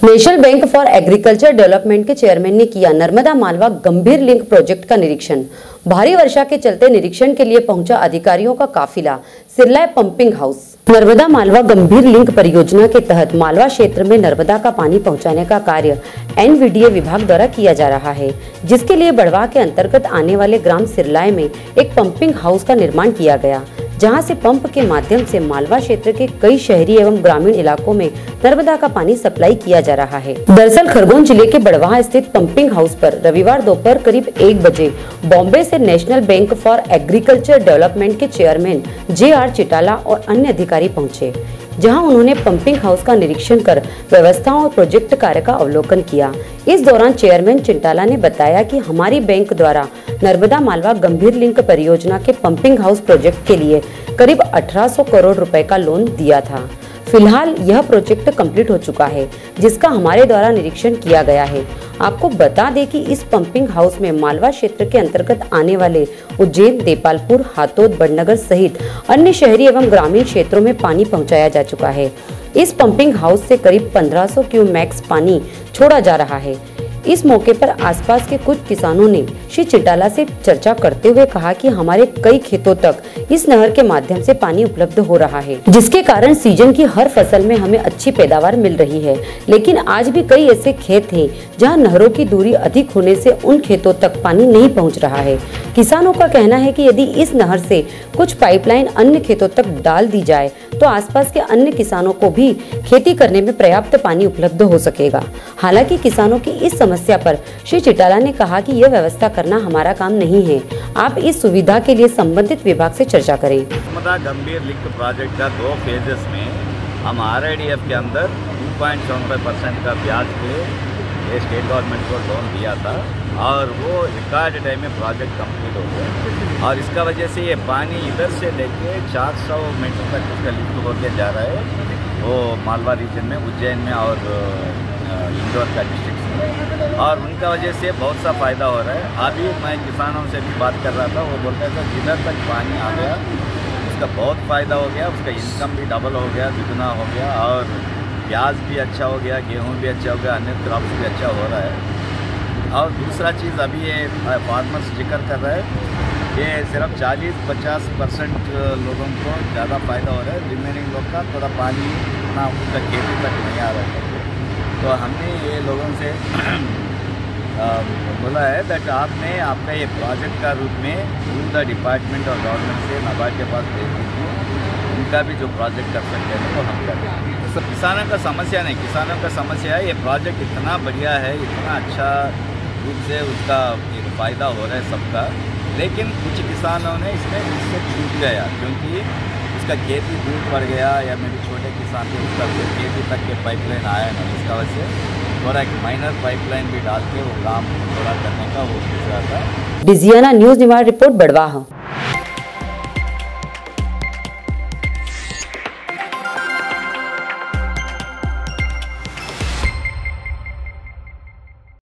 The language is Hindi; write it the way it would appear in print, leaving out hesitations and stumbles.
National bank for agriculture development के चेयरमैन ने किया नर्मदा मालवा गंभीर लिंक प्रोजेक्ट का निरीक्षण। भारी वर्षा के चलते निरीक्षण के लिए पहुंचा अधिकारियों का काफिला Sirlai pumping house. Narmada Malwa Gambhir link परियोजना के तहत मालवा क्षेत्र में नर्मदा का पानी पहुंचाने का कार्य एनवीडीए विभाग द्वारा किया जा रहा है, जिसके लिए बड़वा के अंतर्गत आने वाले ग्राम सिरलाई में एक पंपिंग हाउस का निर्माण किया गया, जहां से पंप के माध्यम से मालवा क्षेत्र के कई शहरी एवं ग्रामीण इलाकों में नर्मदा का पानी सप्लाई किया जा रहा है। दरअसल खरगोन जिले के बड़वा स्थित पंपिंग हाउस पर रविवार दोपहर करीब 1 बजे बॉम्बे से national bank for agriculture development के चेयरमैन JR चिटाला और अन्य अधिकारी पहुंचे, जहां उन्होंने पंपिंग हाउस का निरीक्षण कर व्यवस्थाओं और प्रोजेक्ट कार्य का अवलोकन किया। इस दौरान चेयरमैन चिटाला ने बताया कि हमारी बैंक द्वारा नर्मदा मालवा गंभीर लिंक परियोजना के पंपिंग हाउस प्रोजेक्ट के लिए करीब 1800 करोड़ रुपए का लोन दिया था। फिलहाल यह प्रोजेक्ट कंप्लीट हो चुका है, जिसका हमारे द्वारा निरीक्षण किया गया है। आपको बता दें कि इस पंपिंग हाउस में मालवा क्षेत्र के अंतर्गत आने वाले उज्जैन, देपालपुर, हातोद, बड़नगर सहित अन्य शहरी एवं ग्रामीण क्षेत्रों में पानी पहुंचाया जा चुका है। इस पंपिंग हाउस से करीब 1500 क्यूमैक्स पानी छोड़ा जा रहा है। इस मौके पर आसपास के कुछ किसानों ने श्री चिटाला से चर्चा करते हुए कहा कि हमारे कई खेतों तक इस नहर के माध्यम से पानी उपलब्ध हो रहा है, जिसके कारण सीजन की हर फसल में हमें अच्छी पैदावार मिल रही है। लेकिन आज भी कई ऐसे खेत हैं जहां नहरों की दूरी अधिक होने से उन खेतों तक पानी नहीं पहुंच रहा है। किसानों का कहना है कि यदि इस नहर से कुछ पाइपलाइन अन्य खेतों तक डाल दी जाए तो आसपास के अन्य किसानों को भी खेती करने में पर्याप्त पानी उपलब्ध हो सकेगा। हालांकि किसानों की इस समस्या पर श्री चिटाला ने कहा कि यह व्यवस्था करना हमारा काम नहीं है, आप इस सुविधा के लिए संबंधित विभाग से चर्चा करें। नर्मदा गंभीर लिंक प्रोजेक्ट का 2 फेजेस में हम RIDF के अंदर 2.75% का ब्याज पे ये स्टेट गवर्नमेंट को लोन दिया था और वो रिकॉर्ड टाइम में प्रोजेक्ट कंप्लीट हो गया और इसका वजह से ये पानी इधर से लेके 400 मीटर तक उसका लिफ्ट होकर जा रहा है, वो मालवा रीजन में, उज्जैन में और इंदौर का डिस्ट्रिक्ट में, और उनका वजह से बहुत सा फ़ायदा हो रहा है। अभी मैं किसानों से भी बात कर रहा था, वो बोलता था जिधर तक पानी आ गया उसका बहुत फ़ायदा हो गया, उसका इनकम भी डबल हो गया, दुगना हो गया और प्याज भी अच्छा हो गया, गेहूँ भी अच्छा हो गया, अन्य क्रॉप्स भी अच्छा हो रहा है। और दूसरा चीज़ अभी ये फार्मर्स जिक्र कर रहा है, ये सिर्फ 40-50% लोगों को ज़्यादा फ़ायदा हो रहा है, रिमेनिंग लोग का थोड़ा पानी ना उनका खेती तक नहीं आ रहा है। तो हमने ये लोगों से बोला है दैट आपने आपका ये प्रोजेक्ट का रूप में टू द डिपार्टमेंट और गवर्नमेंट से नाबार्ड के पास भेज दीजिए, उनका भी जो प्रोजेक्ट कर सकते हैं वो हम करें। किसानों का समस्या नहीं, किसानों का समस्या है ये प्रोजेक्ट इतना बढ़िया है, इतना अच्छा रूप से उसका एक फ़ायदा हो रहा है सबका, लेकिन कुछ किसानों ने इससे छूट गया क्योंकि उसका खेती दूर पड़ गया या मेरे छोटे किसान थे उसका खेती तक के पाइपलाइन आया नहीं, इसका वजह से थोड़ा एक माइनर पाइपलाइन भी डाल के वो काम थोड़ा करने का वो सोच रहा था। Digiana news Niwar report Barwaha.